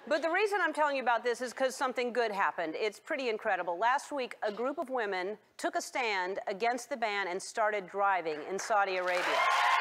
But the reason I'm telling you about this is because something good happened. It's pretty incredible. Last week, a group of women took a stand against the ban and started driving in Saudi Arabia.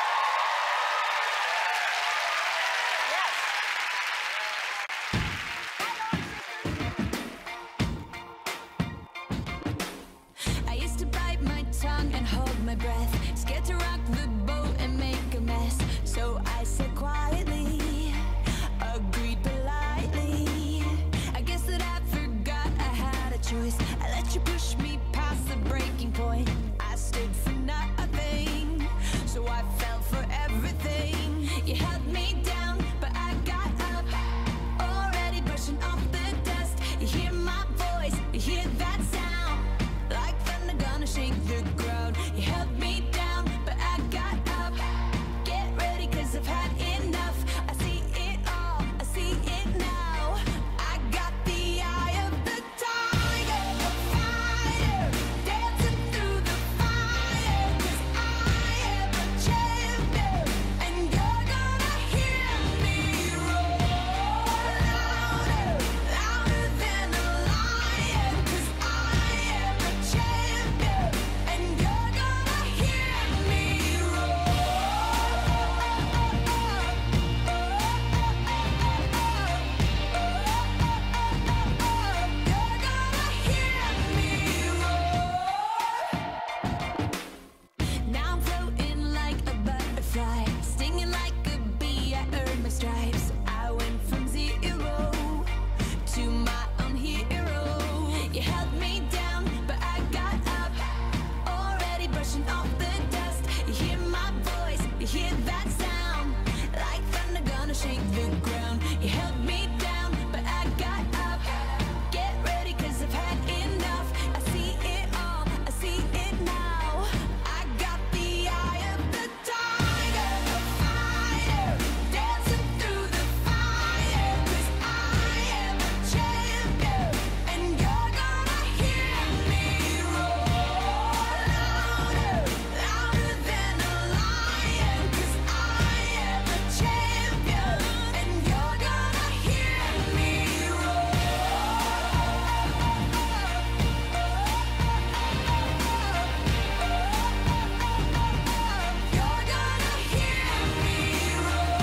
I used to bite my tongue and hold my breath, scared to rock the boat and make a mess. So I said quietly, agreed politely. I guess that I forgot I had a choice. I let you push me past the breaking point. I stood for nothing, so I fell for everything. You held me down, but I got up, already brushing off the dust. You hear my voice, you hear that sound, like thunder gonna shake the ground. You held me down, but I got up. Get ready, cause I've had enough. I see it all, I see it now. I got the eye of the tiger, a fighter, dancing through the fire. Cause I am a champion, and you're gonna hear me roar louder, louder than a lion. Cause I am a champion, and you're gonna hear me roar. You're gonna hear me roar. Now I'm floating like a butterfly, stinging like a bee. I earned my stripes. I went from zero to my own hero. You held me down, but I got up, already brushing off the dust. You hear my voice, you hear that sound, like thunder gonna shake the ground. You held me down, but I got up. Get ready, cause I've had enough. I see it all, I see it now. I got the eye of the tiger, a fighter, dancing through the fire. Cause I am a champion, and you're gonna hear me roar louder, louder than a lion. Cause I am a champion, and you're gonna hear me roar. You're gonna hear me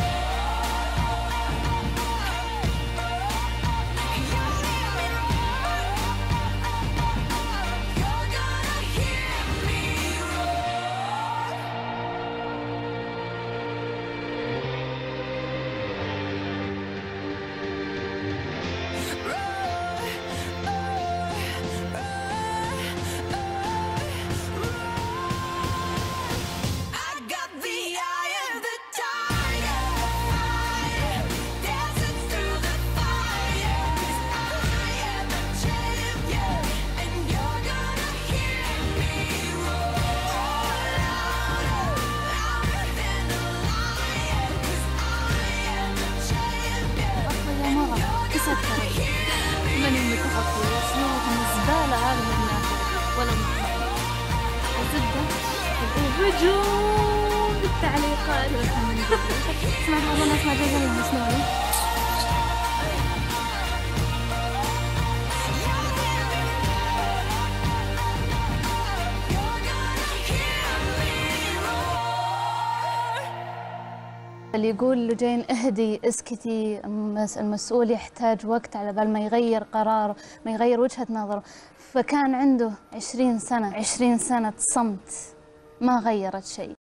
I got the eye of the tiger, fighter, dancing through the fire. Cause I am a champion, and you're gonna hear me roar louder, louder than a lion. Cause I am a champion, يا مرة تسكر من المتخفي صورة الزبالة هذا من ولا محمد الزبدة الهجوم بالتعليقات. سمعت والله ناس ما جايين يسمعوني. اللي يقول لوجين اهدي اسكتي، المسؤول يحتاج وقت على بال ما يغير قرار، ما يغير وجهة نظره. فكان عنده 20 سنة 20 سنة صمت ما غيرت شيء.